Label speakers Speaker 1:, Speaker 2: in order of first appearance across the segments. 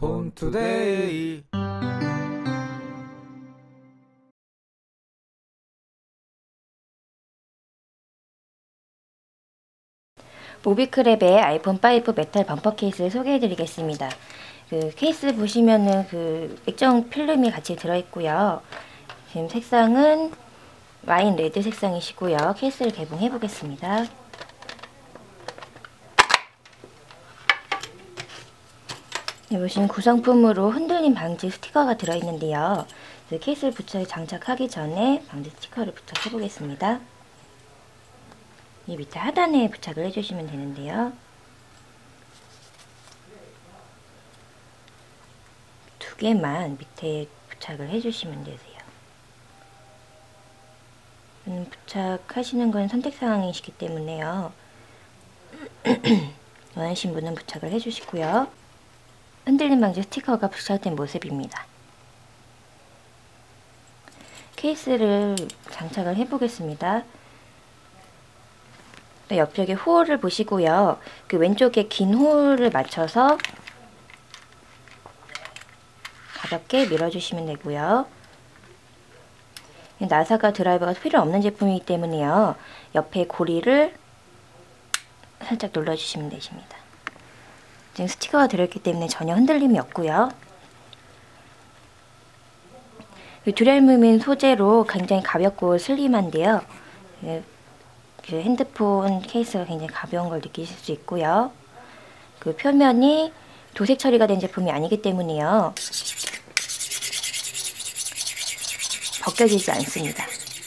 Speaker 1: 폰투데이.
Speaker 2: 모비크랩의 아이폰 5 메탈 범퍼 케이스를 소개해 드리겠습니다. 그 케이스 보시면은 그 액정 필름이 같이 들어있고요. 지금 색상은 와인 레드 색상이시고요. 케이스를 개봉해 보겠습니다. 보시면 구성품으로 흔들림 방지 스티커가 들어있는데요. 케이스를 장착하기 전에 방지 스티커를 부착해 보겠습니다. 이 밑에 하단에 부착을 해주시면 되는데요. 두 개만 밑에 부착을 해주시면 되세요. 부착하시는 건 선택사항이시기 때문에요. 원하시는 분은 부착을 해주시고요. 흔들림 방지 스티커가 부착된 모습입니다. 케이스를 장착을 해보겠습니다. 옆쪽에 호일을 보시고요. 그 왼쪽에 긴 호일을 맞춰서 가볍게 밀어주시면 되고요. 나사가 드라이버가 필요 없는 제품이기 때문에요. 옆에 고리를 살짝 눌러주시면 되십니다. 지금 스티커가 들어있기 때문에 전혀 흔들림이 없고요. 듀얼무민 소재로 굉장히 가볍고 슬림한데요. 그 핸드폰 케이스가 굉장히 가벼운 걸 느끼실 수 있고요. 그 표면이 도색 처리가 된 제품이 아니기 때문에요. 벗겨지지 않습니다.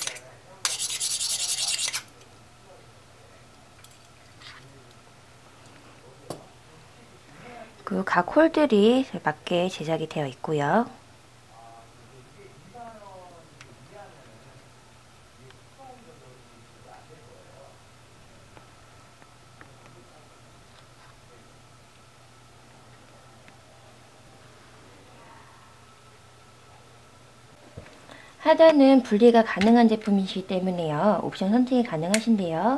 Speaker 2: 그 각 홀들이 맞게 제작이 되어 있고요. 하단은 분리가 가능한 제품이기 때문에요. 옵션 선택이 가능하신데요.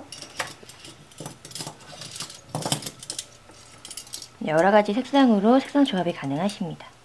Speaker 2: 여러가지 색상으로 색상 조합이 가능하십니다.